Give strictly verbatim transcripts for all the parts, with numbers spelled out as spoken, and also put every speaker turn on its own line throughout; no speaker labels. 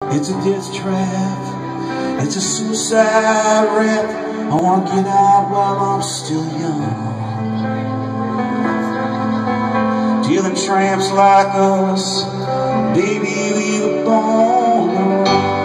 It's a death trap, it's a suicide rap. I wanna get out while I'm still young. Dealing tramps like us, baby, we were born to run.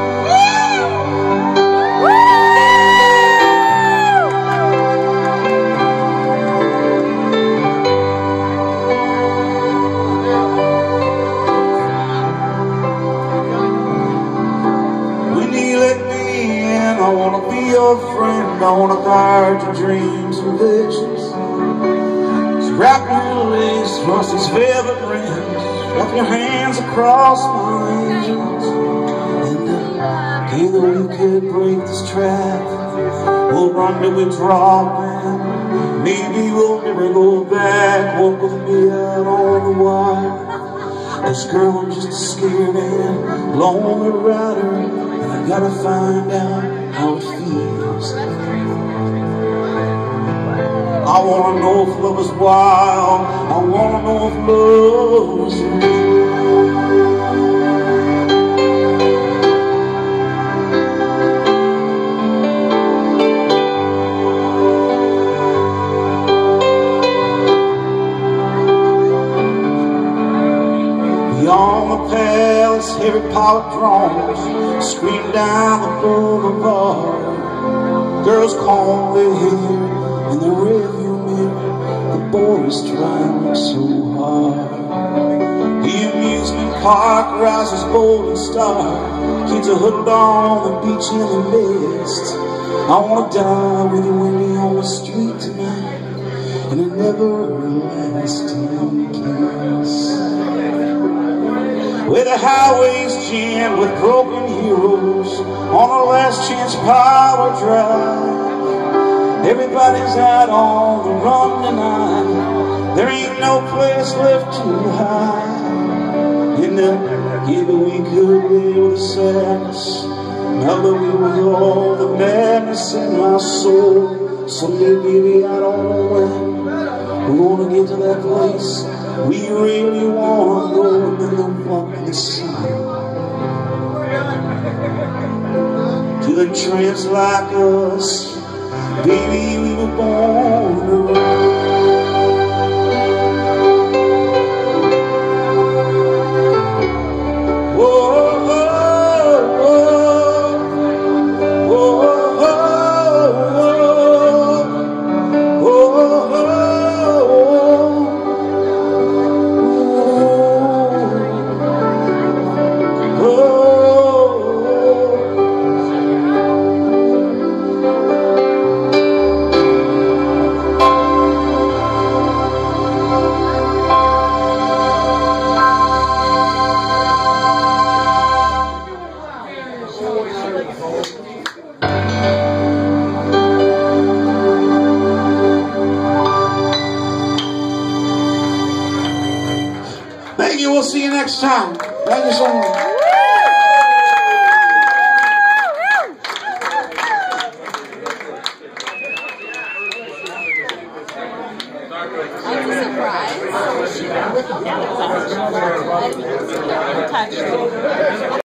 I wanna be your friend, I wanna guard your dreams and visions. So wrap your legs across these velvet rims, wrap your hands across my angels, and together we could break this trap. We'll run till we drop in, maybe we'll never go back. Walk with me out on the wire. This girl, I'm just a scared man, lonely rider, and I gotta find out how it feels. I wanna know if love is wild, I wanna know if love is real. Beyond the palace, heavy powered drones scream down the boulevard. Girls comb their hair in the rearview mirror. The boys trying so hard. The amusement park rises bold and stark. Kids are hooked on the beach in the mist. I wanna die with you and me on the street tonight, in an everlasting kiss. Where the highway's jammed with broken heroes on a last chance power drive. Everybody's out on the run tonight. There ain't no place left to hide. And then, yeah, but we could live with the sadness. Now that we with all the madness in my soul. Someday, baby, I don't know when we're gonna get to that place we really wanna go, and then the walk in the sun. To the tramps like us, baby, we were born to run. Thank you. We'll see you next time. Thank you so much.
I'm surprised.